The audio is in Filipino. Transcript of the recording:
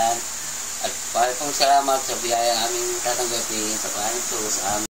At pong salamat sa biyayang aming tatanggapin sa Panginoon sa